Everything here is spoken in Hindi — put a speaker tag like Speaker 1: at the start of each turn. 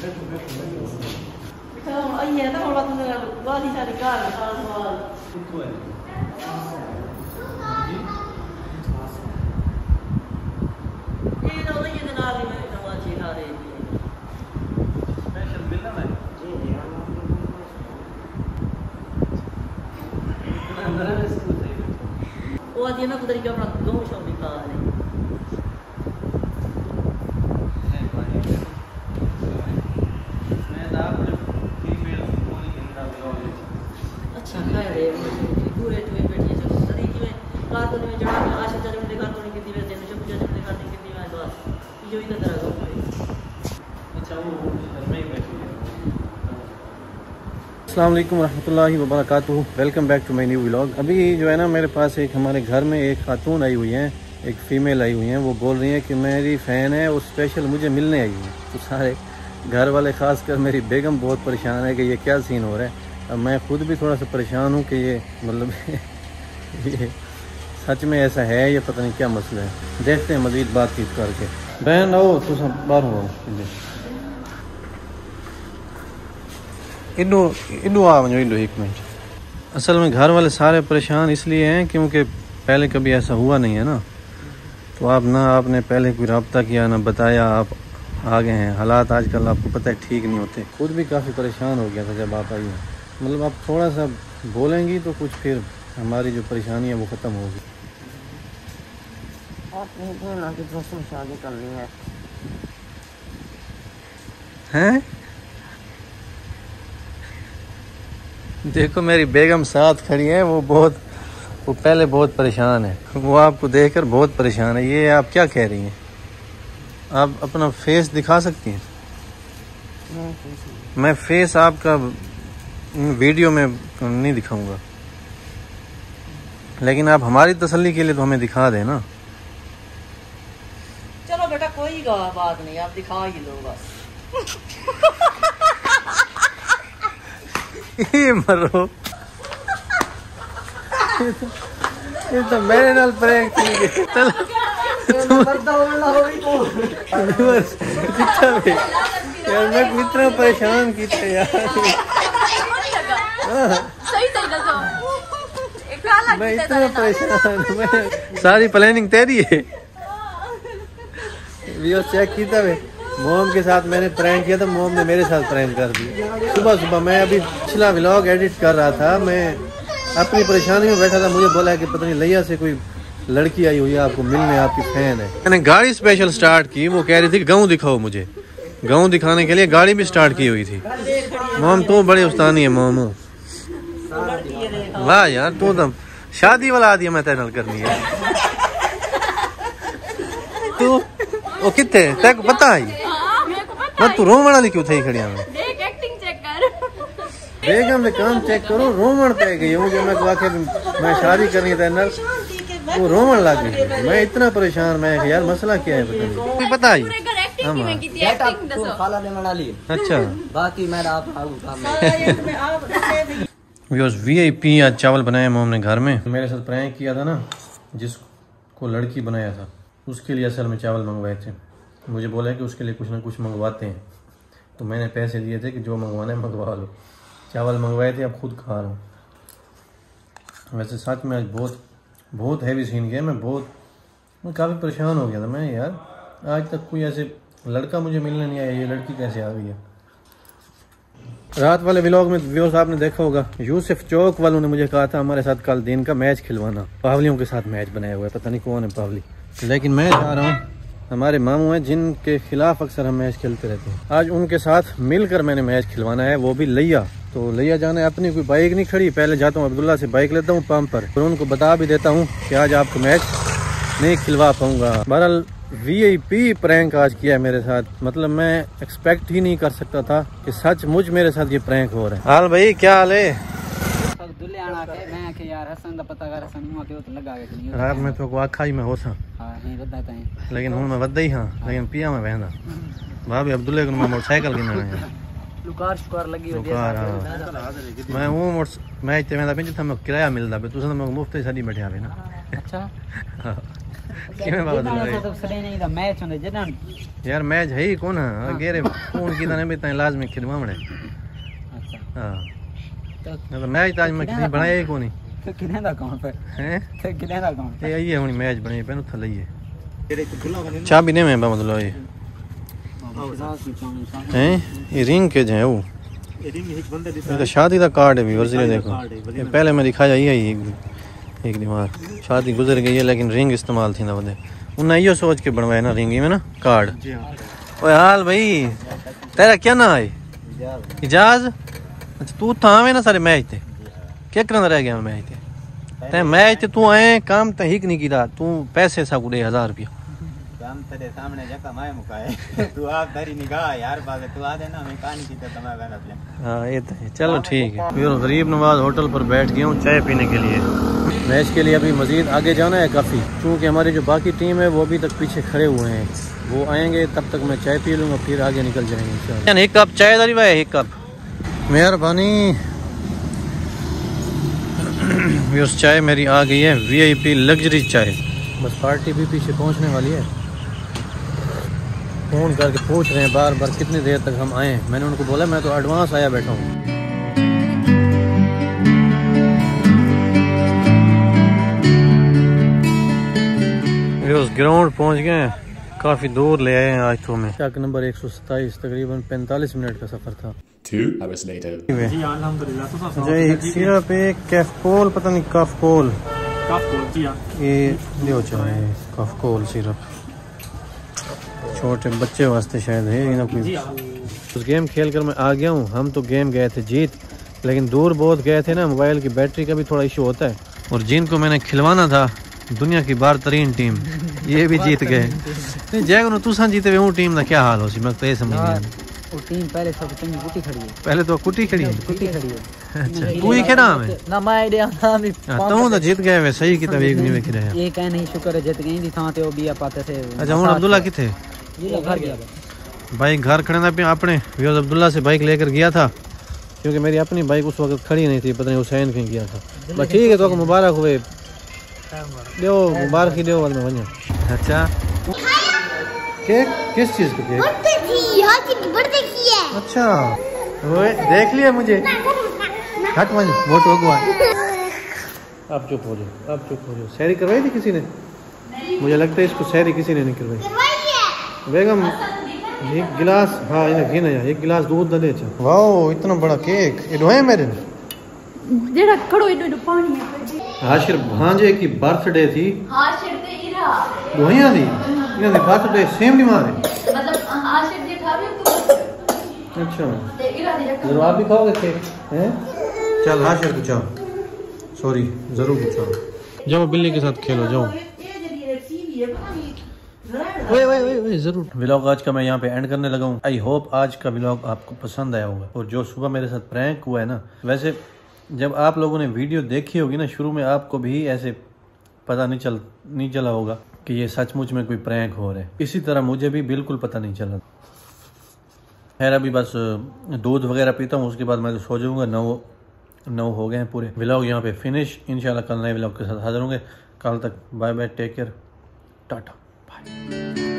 Speaker 1: ये ना थोड़ा तुमने वाली सारी कार सवाल ये तो ये ना भी मैं नवा चीज आ रही है स्पेशल मिल रहा है जी अंदर है स्कूल से वो आदि ना कुदरी का अपना गांव शॉप दिखा रहे
Speaker 2: अस्सलाम वालेकुम रहमतुल्लाहि व बरकातुहू। Welcome back to my new vlog. अभी जो है ना मेरे पास एक हमारे घर में एक खातून आई हुई हैं, एक फ़ीमेल आई हुई हैं। वो बोल रही हैं कि मेरी फ़ैन है, वो स्पेशल मुझे मिलने आई हुई हैं। तो सारे घर वाले ख़ासकर मेरी बेगम बहुत परेशान है कि ये क्या सीन हो रहा है। अब मैं ख़ुद भी थोड़ा सा परेशान हूँ कि ये मतलब ये सच में ऐसा है, ये पता नहीं क्या मसला है। देखते हैं मज़ीद बातचीत करके। बहन आओ तो सब बाहर हो इन्नू इन्नू आ वञो इन्नू एक मिनट। असल में घर वाले सारे परेशान इसलिए हैं क्योंकि पहले कभी ऐसा हुआ नहीं है ना। तो आप ना आपने पहले कोई रब्ता किया ना बताया, आप आ गए हैं। हालात आजकल आपको पता है ठीक नहीं होते। खुद भी काफ़ी परेशान हो गया था जब आप आई हैं। मतलब आप थोड़ा सा बोलेंगी तो कुछ फिर हमारी जो परेशानी है वो ख़त्म होगी।
Speaker 1: शादी करनी है
Speaker 2: हैं? देखो मेरी बेगम साथ खड़ी है, वो पहले बहुत परेशान है। वो आपको देखकर बहुत परेशान है। ये आप क्या कह रही हैं? आप अपना फेस दिखा सकती हैं? मैं फेस आपका वीडियो में नहीं दिखाऊंगा, लेकिन आप हमारी तसल्ली के लिए तो हमें दिखा दें ना।
Speaker 1: चलो बेटा कोई बात नहीं, आप दिखा ही लो बस।
Speaker 2: ये मरो ये तो मेरे नाल प्रैंक थी। चल यार मैं इतना परेशान किया यार। मैं इतना परेशान, मैं सारी प्लानिंग तेरी है। वीडियो चेक किया था मोम के साथ मैंने प्रैंक किया था, मोम ने मेरे साथ प्रैंक कर दिया। सुबह मैं अभी पिछला व्लॉग एडिट कर रहा था, मैं अपनी परेशानी में बैठा था। मुझे बोला कि पता नहीं लिया से कोई लड़की आई हुई है आपको मिलने, आपकी फैन है। मैंने गाड़ी स्पेशल स्टार्ट की, वो कह रही थी गाँव दिखाओ मुझे। गाँव दिखाने के लिए गाड़ी भी स्टार्ट की हुई थी। मोम तो बड़ी उस्तानी है मोम। वाह यार तू तो शादी वाला आदि मैं तैनल करनी है। तू वो कितने तेरे को पता है? मैं तू रोमन वाली क्यों थी खड़िया में?
Speaker 3: देख एक्टिंग चेक कर।
Speaker 2: बेगम ने काम चेक करो, रोमन पे गई हूँ। जब मैं वाकई मैं शादी करनी थी ना, वो रोमन लग गई। मैं इतना परेशान, मैं यार मसला क्या है पता है? अच्छा
Speaker 1: बाकी मैं
Speaker 2: VIP आज चावल बनाया मोम ने घर में। मेरे साथ प्रैंक किया था ना, जिसको लड़की बनाया था उसके लिए असल में चावल मंगवाए थे। मुझे बोला कि उसके लिए कुछ ना कुछ मंगवाते हैं, तो मैंने पैसे दिए थे कि जो मंगवाना है मंगवा लो। चावल मंगवाए थे, अब खुद खा रहा हूँ। वैसे सच में आज बहुत हैवी सीन गया। मैं काफ़ी परेशान हो गया था मैं यार। आज तक कोई ऐसे लड़का मुझे मिलने नहीं आया, ये लड़की कैसे आ गई है। रात वाले व्लॉग में व्यूअर्स आपने देखा होगा, यूसुफ चौक वालों ने मुझे कहा था हमारे साथ कल दिन का मैच खिलवाना। पावलियों के साथ मैच बनाया हुआ है, पता नहीं कौन है पावली, लेकिन मैं जा रहा हूँ। हमारे मामू हैं जिनके खिलाफ अक्सर हम मैच खेलते रहते हैं। आज उनके साथ मिलकर मैंने मैच खिलवाना है, वो भी लिया। तो लिया जाना है, अपनी कोई बाइक नहीं खड़ी। पहले जाता हूँ अब्दुल्ला से बाइक लेता हूँ पंप पर, और उनको बता भी देता हूँ कि आज आपको मैच नहीं खिलवा पाऊंगा। बहरहाल VIP प्रैंक आज किया है मेरे साथ। मतलब मैं एक्सपेक्ट ही नहीं कर सकता था कि सच मुझ मेरे साथ ये प्रैंक हो रहा है। हाल भाई क्या हाल है? रात में तो आखा ही मैं हो सा, लेकिन हूँ मैं वदा ही हाँ, लेकिन पिया मैं बहना भाभी अब्दुल्ले को मैं मोटरसाइकिल गिना है।
Speaker 1: लुकार शुकार लगी होती है
Speaker 2: लुकार, हाँ। मैं वो मैच ते वेंदा पिंज था किराया मिलदा पे तुसां मैं मुफ्त साडी बैठे आवे ना।
Speaker 1: अच्छा
Speaker 2: किवें बात है
Speaker 1: तो सडे नहीं दा मैच होंदे जडन
Speaker 2: यार मैच है ही कोन अगेरे फोन कीदा ने भी तां लाजमी खिदवावणे।
Speaker 1: अच्छा
Speaker 2: हां तो मैच आज मैं कहीं बनाया ही कोनी
Speaker 1: तो किने दा कौन पे
Speaker 2: हैं
Speaker 1: तो किने दा कौन
Speaker 2: ये आई है हुनी मैच बने पे थले ही है चाबी ने मैं मतलब ये हैं ये रिंग के जो है वो ये तो शादी का कार्ड है भी वर्जिले देखो ये पहले मैं दिखाया ही है एक दीवार शादी गुजर गई है लेकिन रिंग इस्तेमाल थी ना बदे उन्हें यो सोच के बनवाया ना रिंग में ना कार्ड। ओए हाल भाई तेरा क्या ना है इजाज अच्छा तू था आवे ना सारे मैच थे क्या करना रह गया मैच ते मैच तू आए काम ते हिक नहीं कीदा तू पैसे सा गुड़े 1000 रुपया
Speaker 3: काम तेरे सामने जका मैं मुकाए तू आप धरी निगाह यार बागे तू आ देना मैं कहानी की तो मैं गाना पे।
Speaker 2: हाँ ये तो है चलो ठीक है। फिर गरीब नवाज होटल पर बैठ गया हूँ चाय पीने के लिए। मैच के लिए अभी मजीद आगे जाना है काफ़ी क्योंकि हमारी जो बाकी टीम है वो अभी तक पीछे खड़े हुए हैं वो आएंगे तब तक मैं चाय पी लूँगा फिर आगे निकल जाएंगे। एक कप चाय दारी भाई एक कप मेहरबानी। चाय मेरी आ गई है VIP लग्जरी चाय बस पार्टी भी पीछे पहुँचने वाली है। फ़ोन करके पूछ रहे हैं बार बार कितनी देर तक हम आए। मैंने उनको बोला मैं तो एडवांस आया बैठा हूँ। उस ग्राउंड पहुँच गए हैं काफ़ी दूर ले आए हैं आज तो हमें चक नंबर 127 तकरीबन 45 मिनट का सफ़र था।
Speaker 4: 2 hours later.
Speaker 3: जी अल्हम्दुलिल्लाह
Speaker 2: जय एक सिरप एक कैफकोल पता नहीं कफकोल
Speaker 3: जी हां
Speaker 2: ये लियो चाहे कफकोल सिरप छोटे बच्चे वास्ते शायद है ना कोई। उस गेम खेल कर मैं आ गया हूँ। हम तो गेम गए थे जीत लेकिन दूर बहुत गए थे ना मोबाइल की बैटरी का भी थोड़ा इशू होता है और जिनको मैंने खिलवाना था दुनिया की बारतरीन टीम ये भी जीत गए। नहीं जय तुसा जीते हुए वो टीम का क्या हाल हो सी मैं तो ये समझ नहीं
Speaker 1: वो टीम पहले सब चंगी कुटी खड़ी है
Speaker 2: पहले तो कुटी खड़ी है
Speaker 1: कुटी खड़ी है
Speaker 2: अच्छा तू ही खेड़ा हमें
Speaker 1: ना मैं आइडिया ना भी
Speaker 2: तुम तो जीत गए वे सही किताब एक नहीं वेखी रहा
Speaker 1: ये कह नहीं शुक्र है जीत गई थी था ते ओ बिया पाते थे।
Speaker 2: अच्छा हूं अब्दुल्ला किथे
Speaker 1: ये घर गया
Speaker 2: भाई घर खड़े ना पे अपने वियोज अब्दुल्ला से बाइक लेकर गया था क्योंकि मेरी अपनी बाइक उस वक्त खड़ी नहीं थी पता नहीं हुसैन कहीं गया था। बस ठीक है तो मुबारक हुए दो मुबारक ही दो बाद में वञो। अच्छा केक किस चीज का केक
Speaker 5: बर्थडे की है।
Speaker 2: अच्छा वो देख लिया मुझे हट वञ वोट भगवान अब चुप हो जाओ अब चुप हो जाओ। सैरी करवाई थी किसी ने मुझे लगता है इसको सैरी किसी ने नहीं करवाई। बेगम एक गिलास हाँ इन्हें घी नहीं एक गिलास दूध दे अच्छा। वाओ इतना बड़ा केक ये है मेरे
Speaker 5: जेड़ा खड़ो इडो पानी है
Speaker 2: हाशिर भांजे की बर्थडे थी।
Speaker 5: हाशिर ते इरा
Speaker 2: दोहिया थी इन्हें बर्थडे सेम नहीं मारे
Speaker 5: मतलब हाशिर दे खावे तो
Speaker 2: अच्छा
Speaker 5: ते इरा दे
Speaker 2: जरूर आप भी खाओगे केक हैं चल हाशिर कुछ आओ सॉरी जरूर कुछ आओ जाओ बिल्ली के साथ खेलो जाओ। ओए जरूर व्लॉग आज का मैं यहाँ पे एंड करने लगा हूँ। आई होप आज का व्लॉग आपको पसंद आया होगा और जो सुबह मेरे साथ प्रैंक हुआ है ना वैसे जब आप लोगों ने वीडियो देखी होगी ना शुरू में आपको भी ऐसे पता नहीं चला होगा कि ये सचमुच में कोई प्रैंक हो रहा है। इसी तरह मुझे भी बिल्कुल पता नहीं चला। खैर अभी बस दूध वगैरह पीता हूँ उसके बाद मैं तो सो जाऊँगा। 9 हो गए हैं पूरे। व्लॉग यहाँ पे फिनिश। इंशाल्लाह कल नए व्लॉग के साथ हाजिर होंगे। कल तक bye bye take care tata bye.